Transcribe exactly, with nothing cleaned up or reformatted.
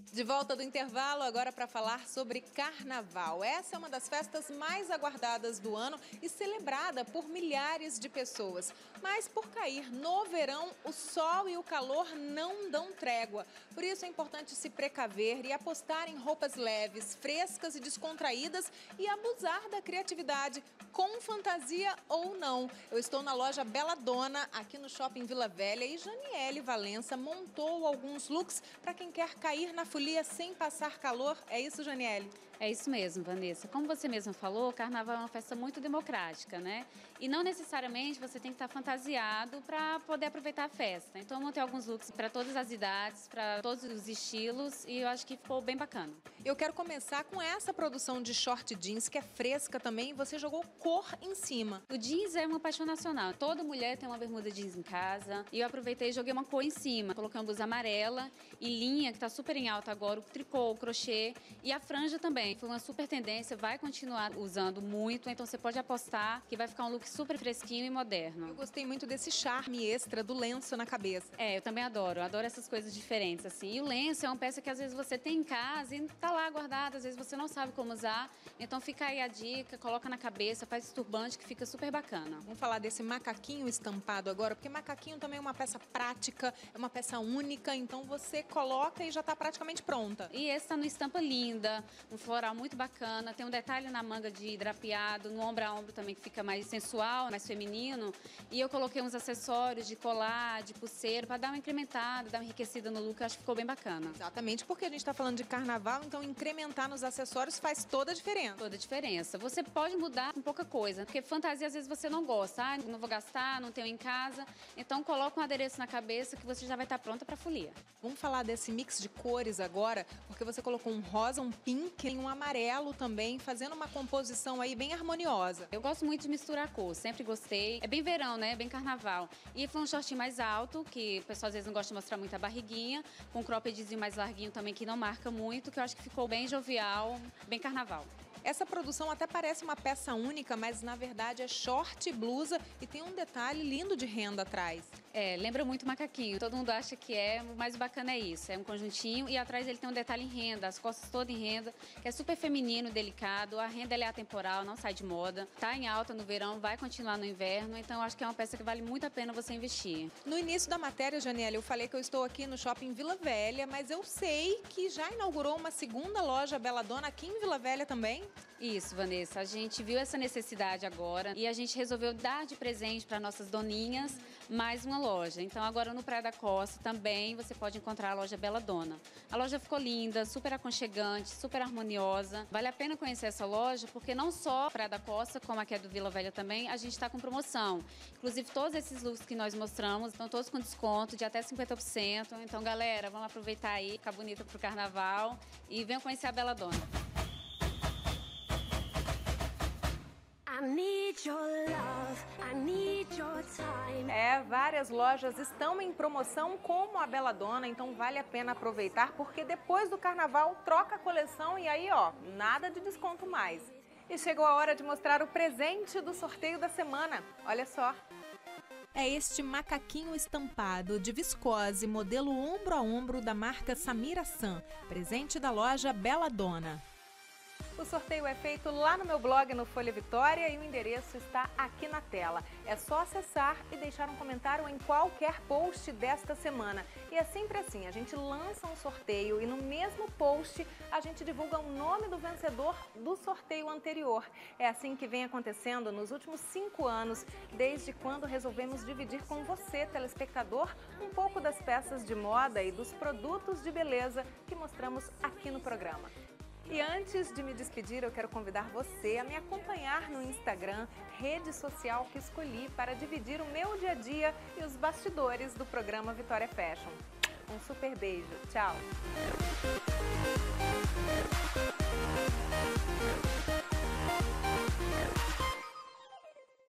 De volta do intervalo, agora para falar sobre carnaval. Essa é uma das festas mais aguardadas do ano e celebrada por milhares de pessoas. Mas por cair no verão, o sol e o calor não dão trégua. Por isso é importante se precaver e apostar em roupas leves, frescas e descontraídas e abusar da criatividade, com fantasia ou não. Eu estou na loja Bela Dona, aqui no Shopping Vila Velha, e Janiele Valença montou alguns looks para quem quer cair na folia sem passar calor. É isso, Janiele? É isso mesmo, Vanessa. Como você mesma falou, o carnaval é uma festa muito democrática, né? E não necessariamente você tem que estar fantasiado para poder aproveitar a festa. Então eu montei alguns looks para todas as idades, para todos os estilos, e eu acho que ficou bem bacana. Eu quero começar com essa produção de short jeans, que é fresca também, e você jogou cor em cima. O jeans é uma paixão nacional. Toda mulher tem uma bermuda jeans em casa, e eu aproveitei e joguei uma cor em cima. Coloquei uma blusa amarela e linha, que está super em alta agora, o tricô, o crochê e a franja também. Foi uma super tendência, vai continuar usando muito, então você pode apostar que vai ficar um look super fresquinho e moderno. Eu gostei muito desse charme extra do lenço na cabeça. É, eu também adoro, eu adoro essas coisas diferentes, assim. E o lenço é uma peça que às vezes você tem em casa e tá lá guardada, às vezes você não sabe como usar, então fica aí a dica, coloca na cabeça, faz esse turbante que fica super bacana. Vamos falar desse macaquinho estampado agora, porque macaquinho também é uma peça prática, é uma peça única, então você coloca e já tá praticamente pronta. E esse tá no estampa linda, um floral muito bacana, tem um detalhe na manga de drapeado, no ombro a ombro também que fica mais sensual, mais feminino. E eu coloquei uns acessórios de colar, de pulseira, para dar uma incrementada, dar uma enriquecida no look, eu acho que ficou bem bacana. Exatamente, porque a gente tá falando de carnaval, então incrementar nos acessórios faz toda a diferença. Toda a diferença. Você pode mudar com pouca coisa, porque fantasia às vezes você não gosta, ah, não vou gastar, não tenho em casa, então coloca um adereço na cabeça que você já vai estar pronta para folia. Vamos falar desse mix de cores agora, porque você colocou um rosa, um pink e um amarelo também, fazendo uma composição aí bem harmoniosa. Eu gosto muito de misturar cor, sempre gostei. É bem verão, né? Bem carnaval. E foi um shortinho mais alto, que o pessoal às vezes não gosta de mostrar muito a barriguinha, com um croppedzinho mais larguinho também, que não marca muito, que eu acho que ficou bem jovial, bem carnaval. Essa produção até parece uma peça única, mas na verdade é short e blusa e tem um detalhe lindo de renda atrás. É, lembra muito macaquinho. Todo mundo acha que é, o mais bacana é isso. É um conjuntinho e atrás ele tem um detalhe em renda, as costas todas em renda, que é super feminino, delicado. A renda ela é atemporal, não sai de moda. Tá em alta no verão, vai continuar no inverno. Então eu acho que é uma peça que vale muito a pena você investir. No início da matéria, Janiele, eu falei que eu estou aqui no Shopping Vila Velha, mas eu sei que já inaugurou uma segunda loja Bela Dona aqui em Vila Velha também. Isso, Vanessa. A gente viu essa necessidade agora e a gente resolveu dar de presente para nossas doninhas mais uma loja. Então agora no Praia da Costa também você pode encontrar a loja Bela Dona. A loja ficou linda, super aconchegante, super harmoniosa. Vale a pena conhecer essa loja porque não só a Praia da Costa, como aqui é do Vila Velha também, a gente está com promoção. Inclusive todos esses looks que nós mostramos estão todos com desconto de até cinquenta por cento. Então galera, vamos aproveitar aí, ficar bonita pro carnaval e venham conhecer a Bela Dona. I need your love, I need your time. É, várias lojas estão em promoção como a Bela Dona, então vale a pena aproveitar porque depois do carnaval troca a coleção e aí ó, nada de desconto mais. E chegou a hora de mostrar o presente do sorteio da semana. Olha só. É este macaquinho estampado de viscose, modelo ombro a ombro da marca Samira San, presente da loja Bela Dona. O sorteio é feito lá no meu blog no Folha Vitória e o endereço está aqui na tela. É só acessar e deixar um comentário em qualquer post desta semana. E é sempre assim, a gente lança um sorteio e no mesmo post a gente divulga o nome do vencedor do sorteio anterior. É assim que vem acontecendo nos últimos cinco anos, desde quando resolvemos dividir com você, telespectador, um pouco das peças de moda e dos produtos de beleza que mostramos aqui no programa. E antes de me despedir, eu quero convidar você a me acompanhar no Instagram, rede social que escolhi para dividir o meu dia a dia e os bastidores do programa Vitória Fashion. Um super beijo, tchau!